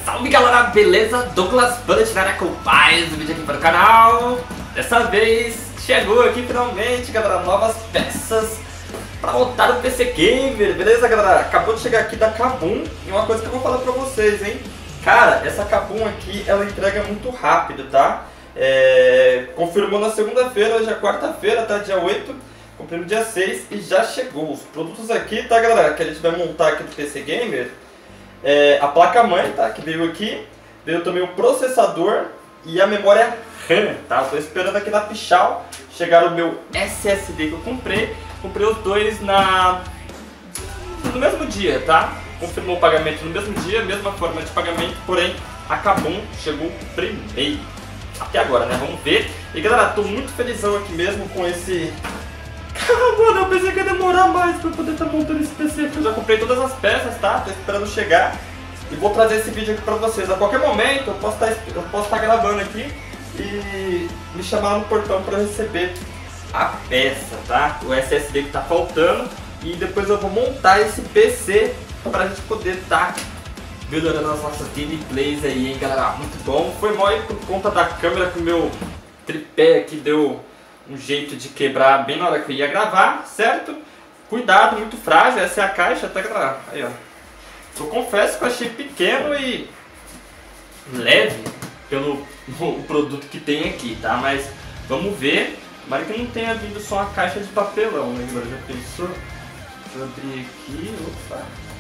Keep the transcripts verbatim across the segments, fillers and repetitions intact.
Salve galera, beleza? Douglas Bullet na área com mais um vídeo aqui para o canal. Dessa vez chegou aqui finalmente, galera, novas peças para montar o P C Gamer, beleza galera? Acabou de chegar aqui da Kabum e uma coisa que eu vou falar para vocês, hein? Cara, essa Kabum aqui, ela entrega muito rápido, tá? É... Confirmou na segunda-feira, hoje é quarta-feira, tá? Dia oito, comprei no dia seis e já chegou. Os produtos aqui, tá galera, que a gente vai montar aqui do P C Gamer. É, a placa-mãe, tá, que veio aqui, veio também o processador e a memória RAM, tá? Eu tô esperando aqui na Pichau chegar o meu S S D que eu comprei. Comprei os dois na... no mesmo dia, tá? Confirmou o pagamento no mesmo dia, mesma forma de pagamento, porém a Kabum chegou primeiro. Até agora, né? Vamos ver. E galera, tô muito felizão aqui mesmo com esse... Mano, eu pensei que ia demorar mais pra poder estar montando esse P C aqui. Eu já comprei todas as peças, tá? Tô esperando chegar e vou trazer esse vídeo aqui pra vocês. A qualquer momento eu posso estar, eu posso estar gravando aqui e me chamar no portão pra receber a peça, tá? O S S D que tá faltando. E depois eu vou montar esse P C pra gente poder estar melhorando as nossas gameplays aí, hein, galera? Muito bom. Foi mal aí por conta da câmera que o meu tripé aqui deu um jeito de quebrar bem na hora que eu ia gravar, certo? Cuidado, muito frágil, essa é a caixa, tá galera? Aí ó. Eu confesso que eu achei pequeno e leve pelo o produto que tem aqui, tá? Mas vamos ver. Tomara que não tenha vindo só uma caixa de papelão, né? Agora já pensou? Deixa eu abrir aqui, opa.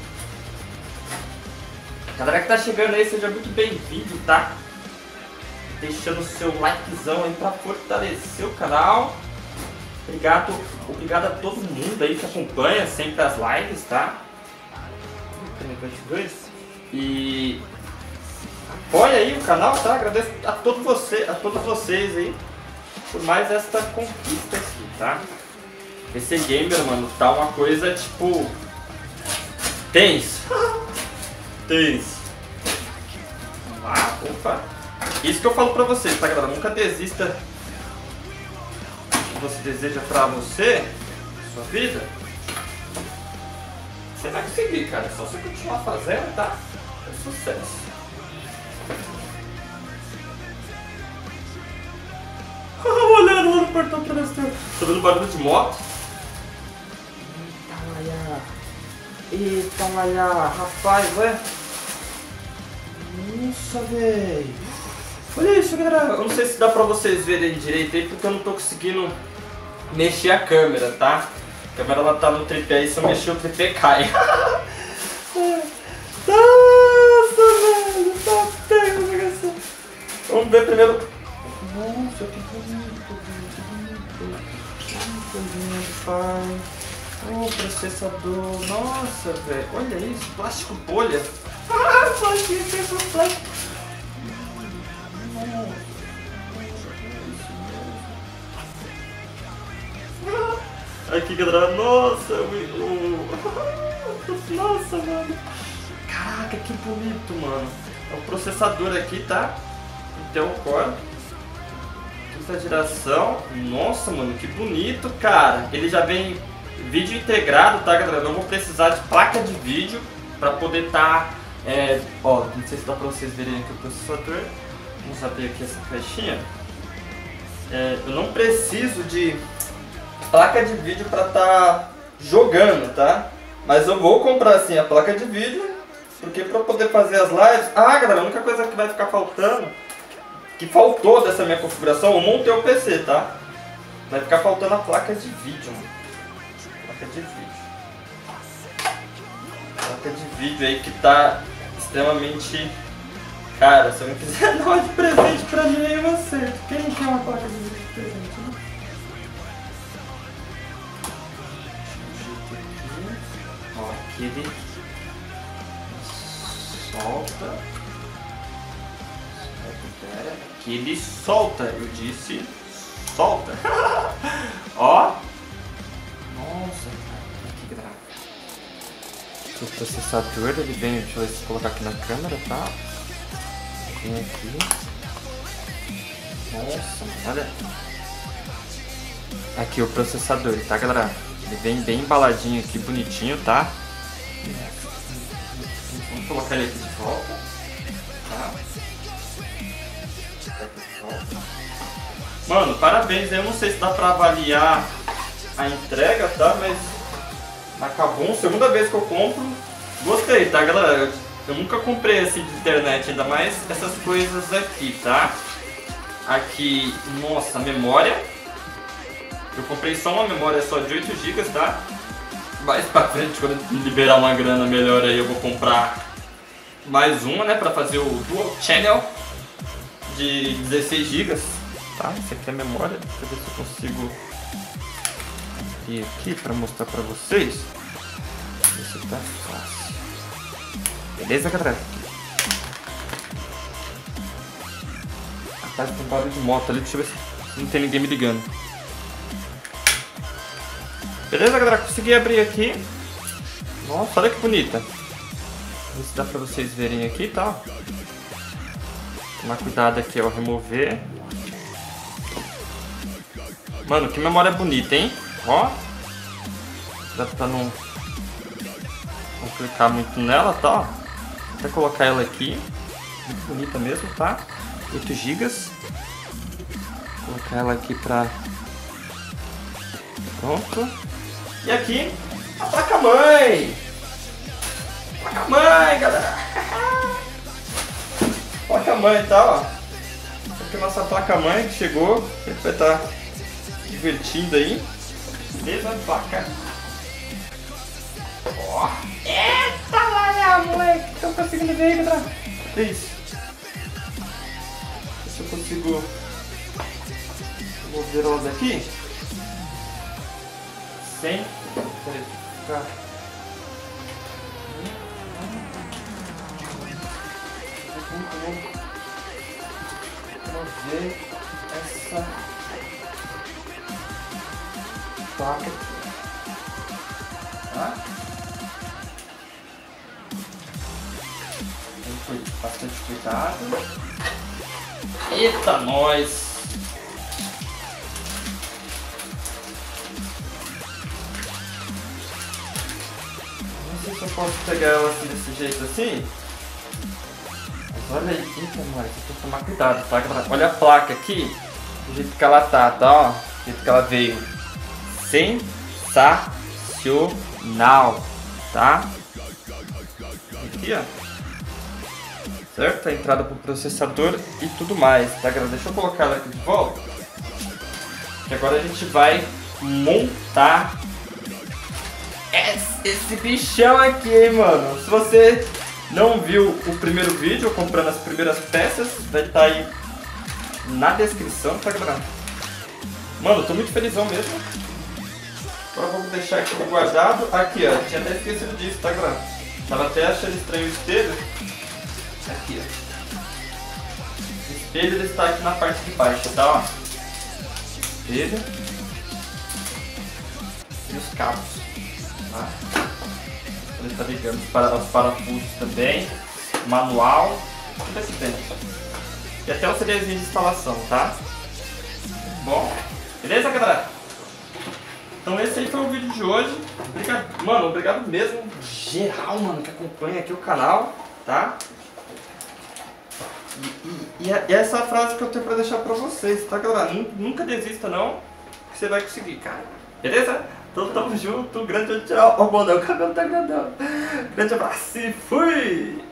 Galera que tá chegando aí, seja muito bem-vindo, tá? Deixando o seu likezão aí pra fortalecer o canal. Obrigado, obrigado a todo mundo aí que acompanha sempre as lives, tá? E apoia aí o canal, tá? Agradeço a todos você, a todos vocês aí por mais esta conquista aqui, tá? P C Gamer, mano, tá uma coisa tipo tenso. Tenso. Vamos lá, opa. Isso que eu falo pra vocês, tá galera? Nunca desista do que você deseja pra você, sua vida. Você vai conseguir, cara. É só você continuar fazendo, tá? É sucesso. Olhando lá no portão pra ver se tô vendo barulho de moto. Eita, olha. Eita, olha. Rapaz, ué. Nossa, velho. Olha isso, galera. Eu não sei se dá pra vocês verem direito aí, porque eu não tô conseguindo mexer a câmera, tá? A câmera ela tá no tripé e se eu mexer o tripé cai. Nossa, velho. Tá feio o negócio. Vamos ver primeiro. Nossa, que bonito, que bonito. Que lindo, pai. Oh, processador. Nossa, velho. Olha isso, plástico bolha. Ah, plástico, plástico. Aqui galera, nossa, o... nossa mano, caraca que bonito mano, é o processador aqui, tá? Intel Core, quinta geração, nossa mano, que bonito cara, ele já vem vídeo integrado, tá galera, não vou precisar de placa de vídeo pra poder tá, é... ó, não sei se dá pra vocês verem aqui o processador. Vamos abrir aqui essa caixinha. É, eu não preciso de placa de vídeo para estar jogando, tá? Mas eu vou comprar assim a placa de vídeo, porque para poder fazer as lives... Ah, galera, a única coisa que vai ficar faltando, que faltou dessa minha configuração, eu montei o P C, tá? Vai ficar faltando a placa de vídeo, mano. Placa de vídeo. Placa de vídeo aí que tá extremamente... Cara, se eu não quiser dar uma de presente pra mim, eu não sei. Quem não quer uma placa de vídeo de presente, né? Ó, aqui ele solta. Aqui ele solta, eu disse solta. Ó. Nossa, aqui grava. O processador, ele vem, deixa eu ver se eu colocar aqui na câmera, tá? Aqui. Nossa, olha. Aqui o processador, tá galera? Ele vem bem embaladinho aqui, bonitinho, tá? Vamos colocar ele aqui de volta. Tá? Mano, parabéns, eu não sei se dá pra avaliar a entrega, tá? Mas acabou, segunda vez que eu compro. Gostei, tá, galera? Eu, eu nunca comprei assim de internet, ainda mais essas coisas aqui, tá? Aqui, nossa, memória. Eu comprei só uma memória só de oito gigas, tá? Mais pra frente, quando eu liberar uma grana melhor aí, eu vou comprar mais uma, né? Pra fazer o Dual Channel de dezesseis gigas. Tá, esse aqui é a memória. Deixa eu ver se eu consigo abrir aqui pra mostrar pra vocês. Isso tá fácil. Beleza, galera? Rapaz, tem um barulho de moto ali. Deixa eu ver se não tem ninguém me ligando. Beleza, galera? Consegui abrir aqui. Nossa, olha que bonita. Vê se dá pra vocês verem aqui, tá? Tomar cuidado aqui ao remover. Mano, que memória bonita, hein? Ó. Dá pra não, não clicar muito nela, tá? Vou até colocar ela aqui. Muito bonita mesmo, tá? oito gigas. Vou colocar ela aqui pra... Pronto. E aqui, a placa-mãe. Placa-mãe, galera. Placa-mãe, tá? Ó. Essa aqui é a nossa placa-mãe que chegou. A gente vai estar divertindo aí. Beleza, placa. Ó. Eita lá, minha mãe. Tô conseguindo ver aí, galera. É isso. Se eu consigo mover ela daqui. Sem. Peraí, ficar. Vamos ver essa placa aqui, tá? Tem bastante cuidado. Eita, nós! Não sei se eu posso pegar ela assim, desse jeito assim. Mas olha aí, eita, nós, tem que tomar cuidado, tá, galera? Olha a placa aqui, do jeito que ela tá, tá, ó, do jeito que ela veio. Sensacional, tá? Aqui, ó. Certo? A entrada pro processador e tudo mais, tá, galera? Deixa eu colocar ela aqui de volta. Que agora a gente vai montar esse bichão aqui, hein, mano. Se você não viu o primeiro vídeo comprando as primeiras peças, vai estar aí na descrição, tá, galera? Mano, eu tô muito felizão mesmo. Agora vamos deixar aqui guardado. Aqui, ó, tinha até esquecido disso, tá, galera? Tava até achando estranho o espelho. Aqui, ó. O espelho ele está aqui na parte de baixo, tá, ó. Espelho. E os cabos, tá? Ele está ligando para os parafusos também. Manual. Tudo aqui dentro. E até o CDzinho de instalação, tá? Bom. Beleza, galera? Então esse aí foi o vídeo de hoje. Obrigado, mano, obrigado mesmo geral, mano, que acompanha aqui o canal, tá? E, e, e, e essa é a frase que eu tenho pra deixar pra vocês, tá, galera? Nunca desista, não, que você vai conseguir, cara. Beleza? Então tamo junto, grande tchau. Ó, oh, o cabelo tá grandão. Grande abraço e fui!